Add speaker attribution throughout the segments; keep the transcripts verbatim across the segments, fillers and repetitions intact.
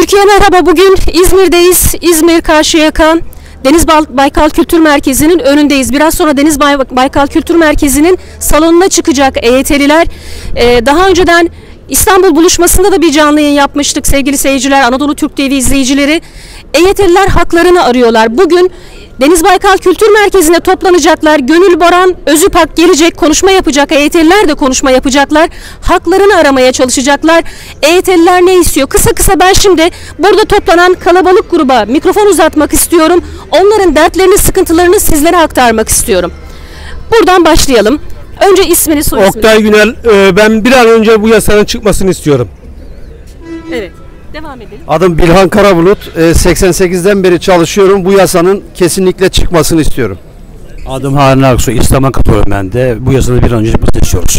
Speaker 1: Türkiye merhaba, bugün İzmir'deyiz. İzmir Karşıyaka Deniz Baykal Kültür Merkezi'nin önündeyiz. Biraz sonra Deniz Baykal Kültür Merkezi'nin salonuna çıkacak E Y T'liler. Ee, daha önceden İstanbul buluşmasında da bir canlı yayın yapmıştık sevgili seyirciler, Anadolu Türk T V izleyicileri. E Y T'liler haklarını arıyorlar. Bugün Deniz Baykal Kültür Merkezi'ne toplanacaklar. Gönül Boran Özüpak gelecek, konuşma yapacak. E Y T'liler de konuşma yapacaklar. Haklarını aramaya çalışacaklar. E Y T'liler ne istiyor? Kısa kısa ben şimdi burada toplanan kalabalık gruba mikrofon uzatmak istiyorum. Onların dertlerini, sıkıntılarını sizlere aktarmak istiyorum. Buradan başlayalım. Önce ismini, soy ismini.
Speaker 2: Oktay Günel, ben bir an önce bu yasanın çıkmasını istiyorum.
Speaker 1: Evet. Devam edelim.
Speaker 3: Adım Bilhan Karabulut. seksen sekizden beri çalışıyorum. Bu yasanın kesinlikle çıkmasını istiyorum.
Speaker 4: Adım Harun Aksu. İslam'a katılıyorum ben de. Bu yasanın bir an önce çıkmasını istiyoruz.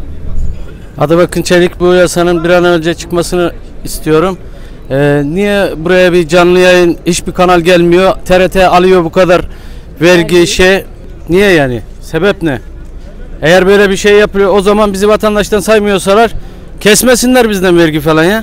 Speaker 5: Adım Akın Çelik. Bu yasanın bir an önce çıkmasını istiyorum. Ee, niye buraya bir canlı yayın, hiçbir kanal gelmiyor? T R T alıyor bu kadar vergi evet. şey. Niye yani? Sebep ne? Eğer böyle bir şey yapıyor, o zaman bizi vatandaştan saymıyorsalar kesmesinler bizden vergi falan ya.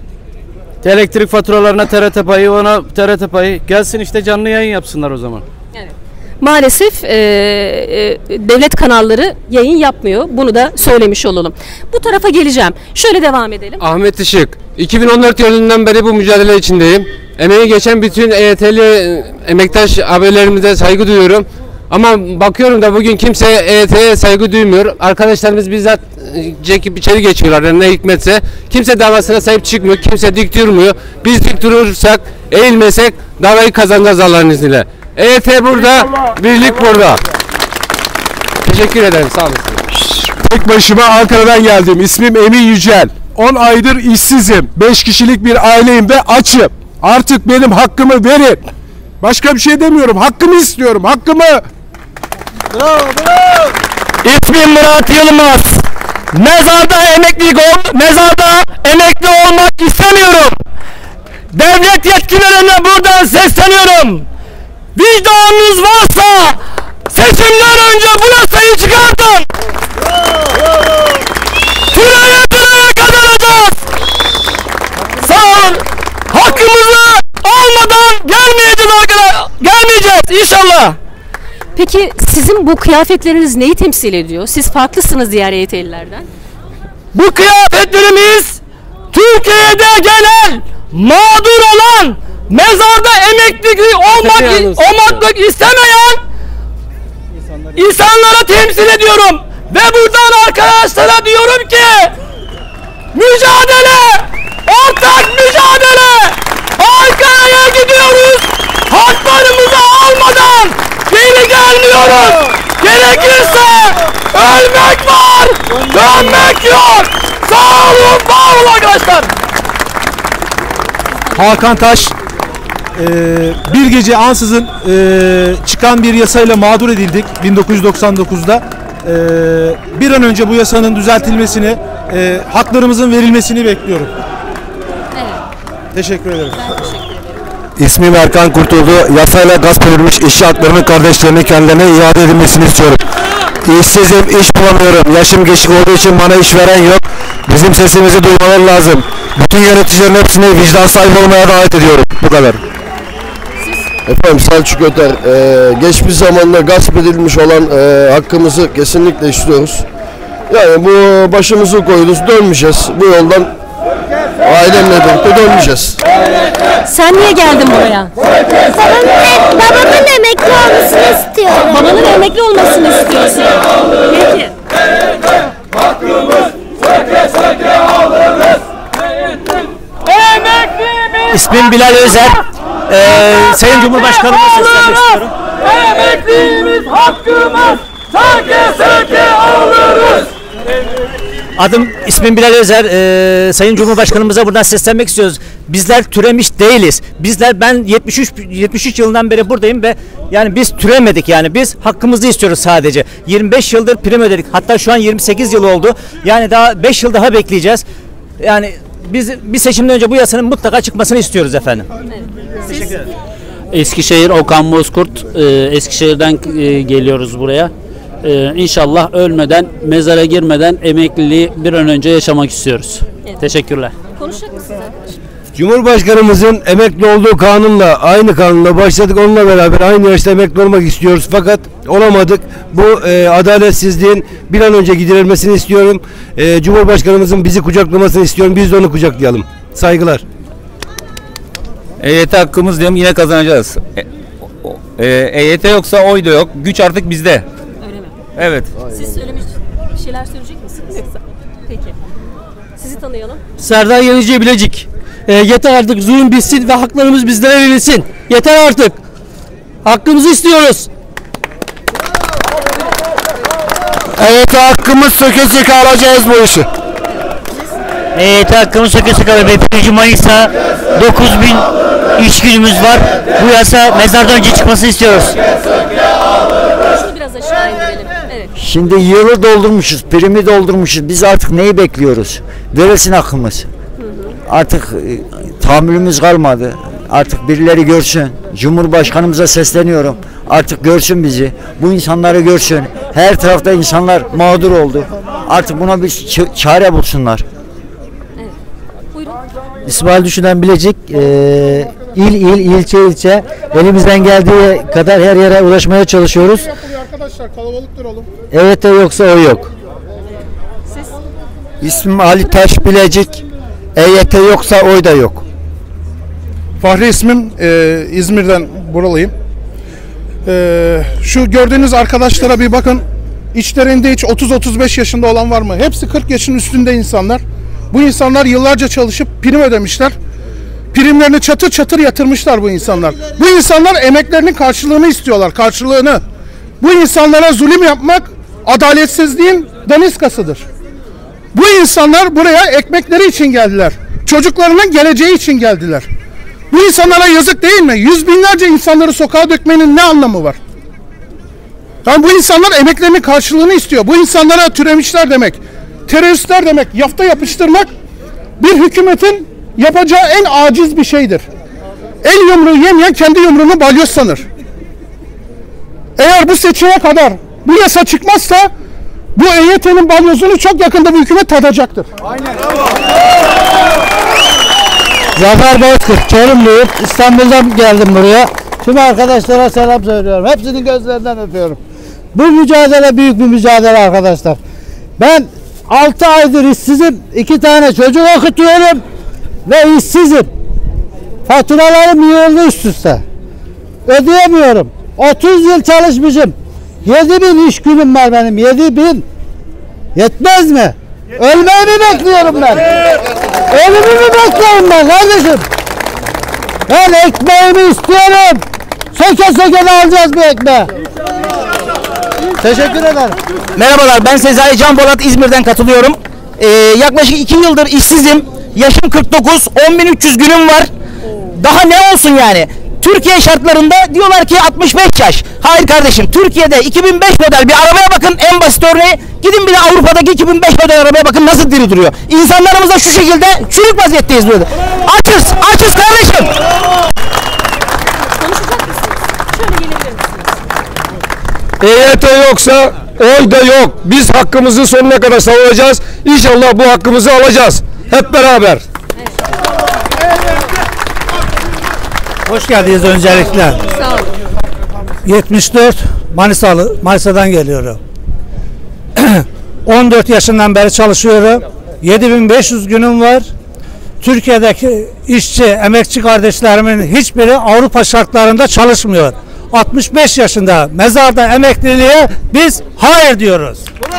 Speaker 5: Elektrik faturalarına T R T payı, ona T R T payı gelsin, işte canlı yayın yapsınlar o zaman.
Speaker 1: Evet. Maalesef e, e, devlet kanalları yayın yapmıyor. Bunu da söylemiş olalım. Bu tarafa geleceğim. Şöyle devam edelim.
Speaker 2: Ahmet Işık. iki bin on dört yılından beri bu mücadele içindeyim. Emeği geçen bütün E Y T'li emektaş abilerimize saygı duyuyorum. Ama bakıyorum da bugün kimse E Y T'ye saygı duymuyor. Arkadaşlarımız bizzat çekip içeri geçiyorlar. Yani ne hikmetse. Kimse davasına sahip çıkmıyor. Kimse dik durmuyor. Biz dik durursak, eğilmesek davayı kazanacağız Allah'ın izniyle. E Y T burada, birlik burada. Teşekkür ederim. Sağ olun.
Speaker 6: Tek başıma Ankara'dan geldim. İsmim Emin Yücel. on aydır işsizim. beş kişilik bir aileyim ve açım. Artık benim hakkımı verin. Başka bir şey demiyorum. Hakkımı istiyorum. Hakkımı.
Speaker 7: Bravo, bravo. İsmim Murat Yılmaz. Mezarda emeklilik ol, mezarda emekli olmak istemiyorum. Devlet yetkililerine buradan sesleniyorum. Vicdanınız varsa seçimden önce bu yasayı çıkartın. Süreye süreye kazanacağız. Sağ olun. Hakkımızı almadan gelmeyeceğiz arkadaşlar. Gelmeyeceğiz inşallah.
Speaker 1: Peki sizin bu kıyafetleriniz neyi temsil ediyor? Siz farklısınız diğer E Y T'lilerden.
Speaker 7: Bu kıyafetlerimiz Türkiye'de gelen, mağdur olan, mezarda emeklilik olmak, olmak istemeyen insanlara temsil ediyorum. Ve buradan arkadaşlara diyorum ki mücadele, ortak mücadele, Ankara'ya gidiyoruz, haklarımızı almadan geri gelmiyoruz. Gerekirse ölmek var, dönmek yok. Sağ olun, var olun arkadaşlar.
Speaker 6: Hakan Taş. Ee, bir gece ansızın e, çıkan bir yasayla mağdur edildik bin dokuz yüz doksan dokuzda. Ee, bir an önce bu yasanın düzeltilmesini, e, haklarımızın verilmesini bekliyorum.
Speaker 1: Evet.
Speaker 6: Teşekkür ederim.
Speaker 1: Ben teşekkür ederim.
Speaker 3: İsmim Erkan Kurtuldu. Yasayla gasp edilmiş işçi haklarının kardeşlerine kendilerine iade edilmesini istiyorum. İşsizim, iş bulamıyorum. Yaşım geçik olduğu için bana iş veren yok. Bizim sesimizi duymaları lazım. Bütün yöneticilerin hepsini vicdan sahibi olmaya davet ediyorum. Bu kadar.
Speaker 8: Efendim Selçuk Öter, ee, geçmiş zamanda gasp edilmiş olan e, hakkımızı kesinlikle istiyoruz. Yani bu başımızı koyuyoruz, dönmeyeceğiz. Bu yoldan ailemle birlikte dönmeyeceğiz.
Speaker 1: Sen niye geldin buraya?
Speaker 9: Babamın, babamın emekli olmasını istiyorum.
Speaker 1: Babanın emekli olmasını istiyorsun. Peki.
Speaker 7: İsmim Bilal Özer. Ee, Sayın Cumhurbaşkanım'a seslenmek istiyorum. Emekliliğimiz hakkımız. Sake sake alırız.
Speaker 10: Adım ismim Bilal Özer. Ee, Sayın Cumhurbaşkanımıza buradan seslenmek istiyoruz. Bizler türemiş değiliz. Bizler ben yetmiş üç yetmiş üç yılından beri buradayım ve yani biz türemedik, yani biz hakkımızı istiyoruz sadece. yirmi beş yıldır prim ödedik. Hatta şu an yirmi sekiz yıl oldu. Yani daha beş yıl daha bekleyeceğiz. Yani biz bir seçimden önce bu yasanın mutlaka çıkmasını istiyoruz efendim.
Speaker 1: Teşekkür ederim.
Speaker 11: Eskişehir Okan Bozkurt. Ee, Eskişehir'den e, geliyoruz buraya. Ee, İnşallah ölmeden, mezara girmeden emekliliği bir an önce yaşamak istiyoruz. Evet. Teşekkürler.
Speaker 1: Konuşacak mısınız arkadaşım?
Speaker 3: Cumhurbaşkanımızın emekli olduğu kanunla, aynı kanunla başladık, onunla beraber aynı yaşta emekli olmak istiyoruz fakat olamadık. Bu e, adaletsizliğin bir an önce giderilmesini istiyorum. E, Cumhurbaşkanımızın bizi kucaklamasını istiyorum, biz de onu kucaklayalım. Saygılar.
Speaker 12: E Y T hakkımız diyorum, yine kazanacağız. E, E Y T yoksa oy da yok, güç artık bizde.
Speaker 1: Öyle mi?
Speaker 12: Evet.
Speaker 1: Siz söylemiş bir şeyler söyleyecek misiniz yoksa? Peki. Sizi tanıyalım.
Speaker 7: Serdar Yenici Bilecik. E, yeter artık, zulüm bitsin ve haklarımız bizlere verilsin. Yeter artık. Hakkımızı istiyoruz.
Speaker 3: E Y T hakkımız söke söke alacağız bu işi.
Speaker 10: E Y T hakkımız söke söke ve birinci Mayıs'a dokuz bin iş günümüz var. Bu yasa mezardan önce çıkmasını istiyoruz.
Speaker 1: Şunu biraz aşağı indirelim. Evet.
Speaker 10: Şimdi yılı doldurmuşuz, primi doldurmuşuz. Biz artık neyi bekliyoruz? Verilsin hakkımız. Artık e, tahammülümüz kalmadı. Artık birileri görsün. Cumhurbaşkanımıza sesleniyorum. Artık görsün bizi. Bu insanları görsün. Her tarafta insanlar mağdur oldu. Artık buna bir ç- çare bulsunlar.
Speaker 1: Evet. Buyurun.
Speaker 10: İsmail Düşünen Bilecik, e, il il, ilçe ilçe elimizden geldiği kadar her yere ulaşmaya çalışıyoruz.
Speaker 6: Arkadaşlar kalabalıktır oğlum.
Speaker 10: Evet de yoksa o yok.
Speaker 1: Siz?
Speaker 3: İsmim Ali Taş Bilecik. E Y T yoksa oy da yok.
Speaker 6: Fahri ismim, e, İzmir'den buralıyım. E, şu gördüğünüz arkadaşlara bir bakın. İçlerinde hiç otuz otuz beş yaşında olan var mı? Hepsi kırk yaşın üstünde insanlar. Bu insanlar yıllarca çalışıp prim ödemişler. Primlerini çatır çatır yatırmışlar bu insanlar. Bu insanlar emeklerinin karşılığını istiyorlar, karşılığını. Bu insanlara zulüm yapmak adaletsizliğin daniskasıdır. Bu insanlar buraya ekmekleri için geldiler. Çocuklarının geleceği için geldiler. Bu insanlara yazık değil mi? Yüz binlerce insanları sokağa dökmenin ne anlamı var? Yani bu insanlar emeklerinin karşılığını istiyor. Bu insanlara türemişler demek, teröristler demek, yafta yapıştırmak bir hükümetin yapacağı en aciz bir şeydir. El yumruğu yemeyen kendi yumruğunu balyoz sanır. Eğer bu seçime kadar bu yasa çıkmazsa bu E Y T'nin balyozunu çok yakında bu hükümet tadacaktır. Aynen.
Speaker 10: Zafer Bozkurt, Çorumluyum. İstanbul'dan geldim buraya. Tüm arkadaşlara selam söylüyorum. Hepsinin gözlerinden öpüyorum. Bu mücadele büyük bir mücadele arkadaşlar. Ben altı aydır işsizim. iki tane çocuk okutuyorum. Ve işsizim. Faturalarım yığıldı üst üste. Ödeyemiyorum. otuz yıl çalışmışım. yedi bin iş günüm var benim. yedi bin. Yetmez mi? Ölmeyi mi bekliyorum ben? Ölümü mü bekliyorum ben kardeşim? Ben ekmeğimi istiyorum. Söke söke de alacağız bu ekmeği. Teşekkür ederim.
Speaker 7: Merhabalar, ben Sezai Can Bolat, İzmir'den katılıyorum. Ee, yaklaşık iki yıldır işsizim. Yaşım kırk dokuz, on bin üç yüz günüm var. Daha ne olsun yani? Türkiye şartlarında diyorlar ki altmış beş yaş. Hayır kardeşim, Türkiye'de iki bin beş model bir arabaya bakın, en basit örneği. Gidin bir de Avrupa'daki iki bin beş model arabaya bakın nasıl diri duruyor. İnsanlarımız da şu şekilde çürük vaziyetteyiz böyle. Açız, açız kardeşim.
Speaker 1: Konuşacak mısınız? Şöyle gelebilir misiniz?
Speaker 3: E Y T yoksa oy da yok. Biz hakkımızı sonuna kadar savunacağız. İnşallah bu hakkımızı alacağız. Hep beraber.
Speaker 10: Hoş geldiniz öncelikle.
Speaker 1: Sağ olun.
Speaker 10: yetmiş dört Manisalı, Manisa'dan geliyorum. on dört yaşından beri çalışıyorum. yedi bin beş yüz günüm var. Türkiye'deki işçi, emekçi kardeşlerimin hiçbiri Avrupa şartlarında çalışmıyor. altmış beş yaşında mezarda emekliliğe biz hayır diyoruz.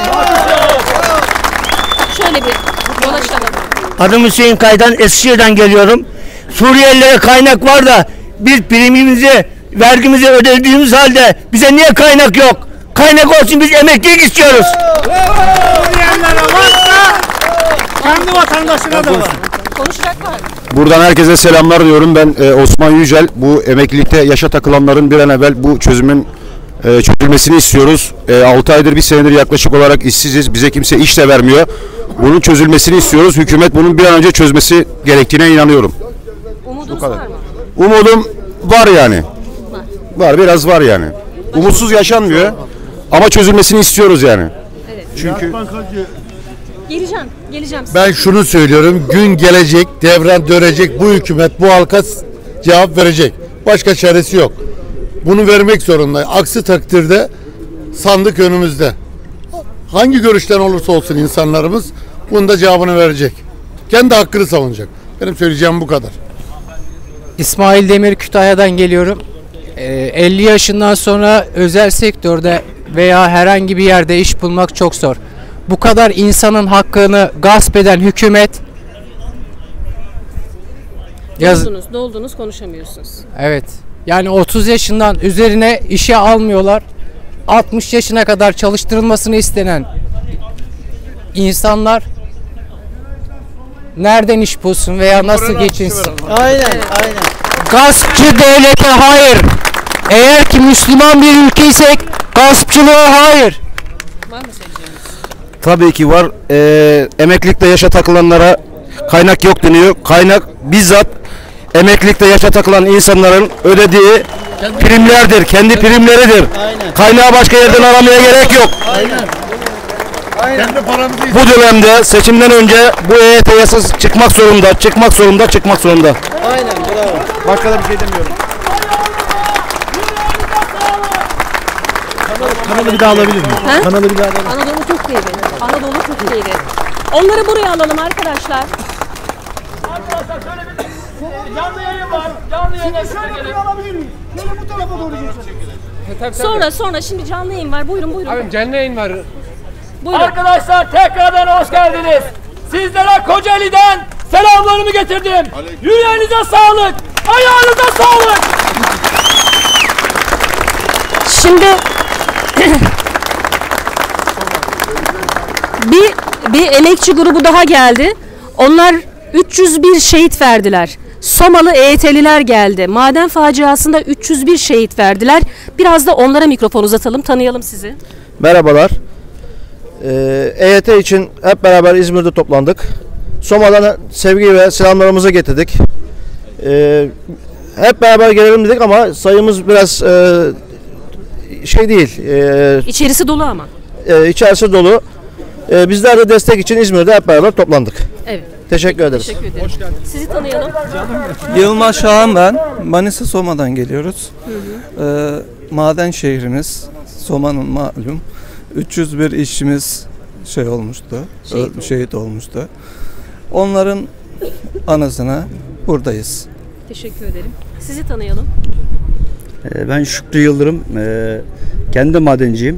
Speaker 1: Şöyle bir dolaşalım.
Speaker 7: Adım Hüseyin Kaydan, Eskişehir'den geliyorum. Suriyelilere kaynak var da biz primimizi, vergimizi ödediğimiz halde bize niye kaynak yok? Kaynak olsun, biz emeklilik istiyoruz.
Speaker 10: Suriyelilere varsa kendi vatandaşına da var.
Speaker 1: Konuşacak var.
Speaker 3: Buradan herkese selamlar diyorum. Ben e, Osman Yücel. Bu emeklilikte yaşa takılanların bir an evvel bu çözümün e, çözülmesini istiyoruz. E, altı aydır bir senedir yaklaşık olarak işsiziz. Bize kimse iş de vermiyor. Bunun çözülmesini istiyoruz. Hükümet bunun bir an önce çözmesi gerektiğine inanıyorum.
Speaker 1: Umudunuz var mı?
Speaker 3: Umudum var yani.
Speaker 1: Var.
Speaker 3: Var, biraz var yani. Umutsuz yaşanmıyor ama çözülmesini istiyoruz yani.
Speaker 1: Evet.
Speaker 3: Çünkü
Speaker 1: Geleceğim, geleceğim.
Speaker 13: Ben şunu söylüyorum, gün gelecek, devran dönecek, bu hükümet bu halka cevap verecek. Başka çaresi yok. Bunu vermek zorunda. Aksi takdirde sandık önümüzde. Hangi görüşten olursa olsun insanlarımız bunun da cevabını verecek. Kendi hakkını savunacak. Benim söyleyeceğim bu kadar.
Speaker 14: İsmail Demir, Kütahya'dan geliyorum. elli yaşından sonra özel sektörde veya herhangi bir yerde iş bulmak çok zor. Bu kadar insanın hakkını gasp eden hükümet... Yaz...
Speaker 1: Doldunuz, doldunuz, konuşamıyorsunuz.
Speaker 14: Evet. Yani otuz yaşından üzerine işe almıyorlar. altmış yaşına kadar çalıştırılmasını istenen insanlar nereden iş bulsun veya nasıl geçinsin?
Speaker 7: Aynen, aynen.
Speaker 14: Gaspçı devlete hayır. Eğer ki Müslüman bir ülkeysek gaspçılığa hayır.
Speaker 1: Var mı söyleyeceğiniz?
Speaker 3: Tabii ki var. Ee, emeklilikte yaşa takılanlara kaynak yok deniyor. Kaynak bizzat emeklilikte yaşa takılan insanların ödediği primlerdir. Kendi primleridir.
Speaker 7: Aynen.
Speaker 3: Kaynağı başka yerden aramaya gerek yok.
Speaker 7: Aynen. Aynen.
Speaker 3: Bu dönemde seçimden önce bu E Y T yasası çıkmak zorunda, çıkmak zorunda, çıkmak zorunda.
Speaker 7: Aynen, bravo.
Speaker 3: Başka da bir şey demiyorum.
Speaker 6: Kanalı bir daha alabilir miyim?
Speaker 1: Ha?
Speaker 6: Kanalı bir daha alabilir miyim?
Speaker 1: Anadolu Türk T V. Anadolu Türk T V. Onları buraya alalım arkadaşlar.
Speaker 15: Arkadaşlar şöyle bir canlı yayın var. Canlı yayına şöyle bir alabilir miyim? Şöyle bu tarafa doğru geçelim.
Speaker 1: Sonra sonra şimdi canlı yayın var. Buyurun buyurun.
Speaker 2: Abi canlı yayın var.
Speaker 1: Buyurun.
Speaker 15: Arkadaşlar tekrardan hoş geldiniz. Sizlere Kocaeli'den selamlarımı getirdim. Yüreğinize sağlık. Ayağınıza sağlık.
Speaker 1: Şimdi bir bir emekçi grubu daha geldi. Onlar üç yüz bir şehit verdiler. Somalı E Y T'liler geldi. Maden faciasında üç yüz bir şehit verdiler. Biraz da onlara mikrofon uzatalım, tanıyalım sizi.
Speaker 3: Merhabalar. Ee, E Y T için hep beraber İzmir'de toplandık. Soma'dan sevgi ve selamlarımızı getirdik. Ee, hep beraber gelelim dedik ama sayımız biraz e, şey değil. E,
Speaker 1: İçerisi dolu ama.
Speaker 3: E, içerisi dolu. E, bizler de destek için İzmir'de hep beraber toplandık.
Speaker 1: Evet.
Speaker 3: Teşekkür ederiz.
Speaker 1: Teşekkür ederim. Sizi tanıyalım.
Speaker 16: Yılmaz Şahan ben. Manisa Soma'dan geliyoruz. Hı hı. Ee, maden şehrimiz. Soma'nın malum. üç yüz bir işçimiz şey olmuştu. Şehit, öl- şehit olmuştu. Onların anısına buradayız.
Speaker 1: Teşekkür ederim. Sizi tanıyalım.
Speaker 4: Ben Şükrü Yıldırım. Kendi madenciyim.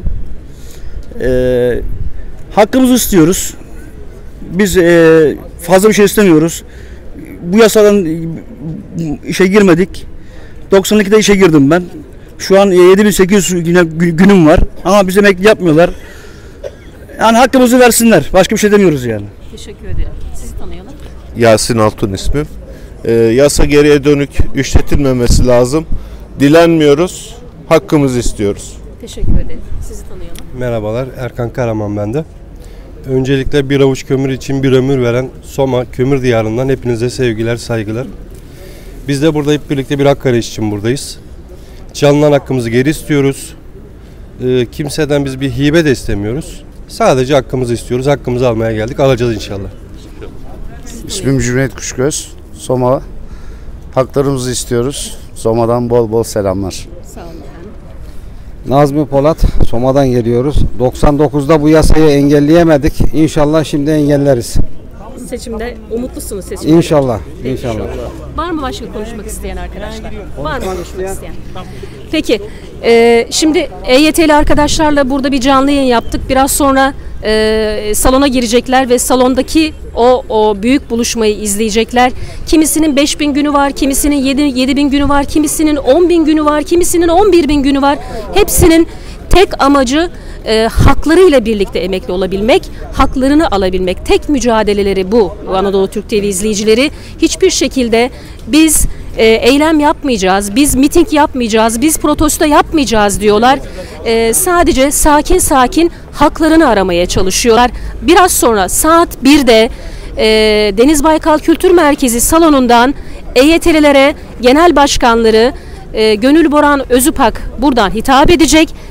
Speaker 4: Hakkımızı istiyoruz. Biz e, fazla bir şey istemiyoruz. Bu yasadan işe girmedik. doksan ikide işe girdim ben. Şu an yedi bin sekiz yüz güne, günüm var. Ama bize emekli yapmıyorlar. Yani hakkımızı versinler. Başka bir şey demiyoruz yani.
Speaker 1: Teşekkür ederim. Sizi tanıyalım.
Speaker 17: Yasin Altun ismim. Ee, yasa geriye dönük işletilmemesi lazım. Dilenmiyoruz. Hakkımızı istiyoruz.
Speaker 1: Teşekkür ederim. Sizi tanıyalım.
Speaker 18: Merhabalar. Erkan Karaman ben de. Öncelikle bir avuç kömür için bir ömür veren Soma Kömür Diyarı'ndan hepinize sevgiler, saygılar. Biz de burada hep birlikte bir hak arayışı için buradayız. Canlıdan hakkımızı geri istiyoruz. Ee, kimseden biz bir hibe de istemiyoruz. Sadece hakkımızı istiyoruz. Hakkımızı almaya geldik. Alacağız inşallah.
Speaker 19: İsmim Cüneyt Kuşgöz. Soma. Haklarımızı istiyoruz. Soma'dan bol bol selamlar.
Speaker 1: Sağ olun efendim.
Speaker 20: Nazmi Polat, Soma'dan geliyoruz. doksan dokuzda bu yasayı engelleyemedik. İnşallah şimdi engelleriz.
Speaker 1: Seçimde umutlusunuz seçimde.
Speaker 20: İnşallah, inşallah.
Speaker 1: Var mı başka konuşmak isteyen arkadaşlar? Var mı konuşmak isteyen? Peki, e, şimdi E Y T'li arkadaşlarla burada bir canlı yayın yaptık. Biraz sonra e, salona girecekler ve salondaki o o büyük buluşmayı izleyecekler. Kimisinin beş bin günü var, kimisinin yedi bin günü var, kimisinin on bin günü var, kimisinin on bir bin günü var. Hepsinin tek amacı e, haklarıyla birlikte emekli olabilmek, haklarını alabilmek. Tek mücadeleleri bu. Anadolu Türk T V izleyicileri hiçbir şekilde biz e, eylem yapmayacağız, biz miting yapmayacağız, biz protesto yapmayacağız diyorlar. E, sadece sakin sakin haklarını aramaya çalışıyorlar. Biraz sonra saat birde e, Deniz Baykal Kültür Merkezi salonundan E Y T'lilere genel başkanları e, Gönül Boran Özüpak buradan hitap edecek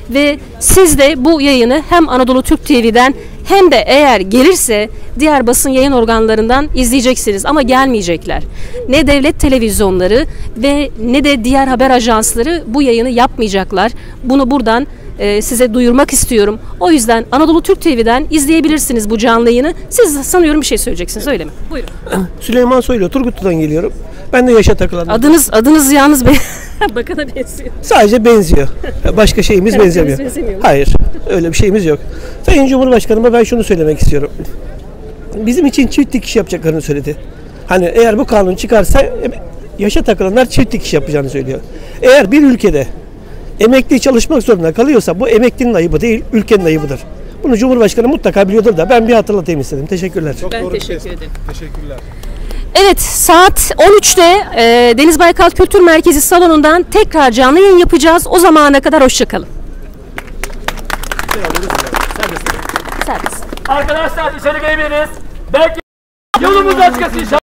Speaker 1: ve siz de bu yayını hem Anadolu Türk T V'den hem de eğer gelirse diğer basın yayın organlarından izleyeceksiniz ama gelmeyecekler. Ne devlet televizyonları ve ne de diğer haber ajansları bu yayını yapmayacaklar. Bunu buradan e, size duyurmak istiyorum. O yüzden Anadolu Türk T V'den izleyebilirsiniz bu canlı yayını. Siz sanıyorum bir şey söyleyeceksiniz, öyle mi? Buyurun.
Speaker 21: Süleyman Soylu, Turgutlu'dan geliyorum. Ben de yaşa takılan.
Speaker 1: Adınız adınız yalnız be bakana benziyor.
Speaker 21: Sadece benziyor. Başka şeyimiz benzemiyor. Hayır, öyle bir şeyimiz yok. Sayın Cumhurbaşkanıma ben şunu söylemek istiyorum. Bizim için çift dikiş yapacaklarını söyledi. Hani eğer bu kanun çıkarsa yaşa takılanlar çift dikiş yapacağını söylüyor. Eğer bir ülkede emekli çalışmak zorunda kalıyorsa bu emeklinin ayıbı değil, ülkenin ayıbıdır. Bunu Cumhurbaşkanı mutlaka biliyordur da ben bir hatırlatayım istedim. Teşekkürler.
Speaker 1: Çok ben teşekkür ederim.
Speaker 6: Teşekkürler.
Speaker 1: Evet, saat on üçte e, Deniz Baykal Kültür Merkezi salonundan tekrar canlı yayın yapacağız. O zamana kadar hoşçakalın.
Speaker 15: Arkadaşlar dışarı gelebiliriz. Belki yolumuz açık inşallah.